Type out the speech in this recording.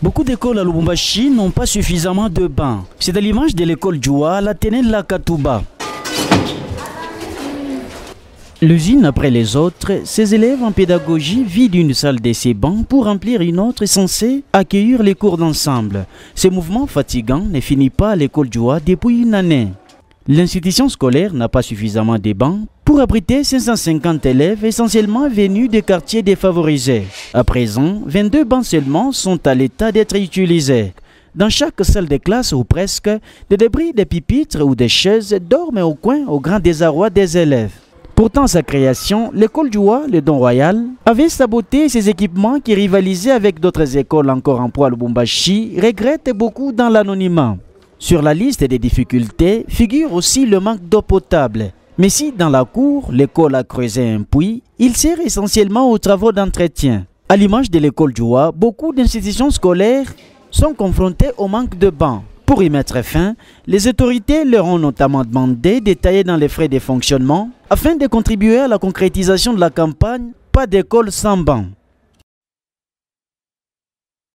Beaucoup d'écoles à Lubumbashi n'ont pas suffisamment de bancs. C'est à l'image de l'école Djoua, la Ténène La Katouba. L'usine après les autres, ses élèves en pédagogie vident une salle de ses bancs pour remplir une autre censée accueillir les cours d'ensemble. Ce mouvement fatigant ne finit pas à l'école Djoua depuis une année. L'institution scolaire n'a pas suffisamment de bancs pour abriter 550 élèves essentiellement venus des quartiers défavorisés. À présent, 22 bancs seulement sont à l'état d'être utilisés. Dans chaque salle de classe ou presque, des débris de pupitres ou des chaises dorment au coin au grand désarroi des élèves. Pourtant, sa création, l'école Djoua, le Don Royal, avait saboté ses équipements qui rivalisaient avec d'autres écoles encore en poids à Lubumbashi, regrette beaucoup dans l'anonymat. Sur la liste des difficultés figure aussi le manque d'eau potable. Mais si dans la cour, l'école a creusé un puits, il sert essentiellement aux travaux d'entretien. À l'image de l'école Djoua, beaucoup d'institutions scolaires sont confrontées au manque de bancs. Pour y mettre fin, les autorités leur ont notamment demandé d'étaler dans les frais de fonctionnement afin de contribuer à la concrétisation de la campagne « Pas d'école sans bancs ».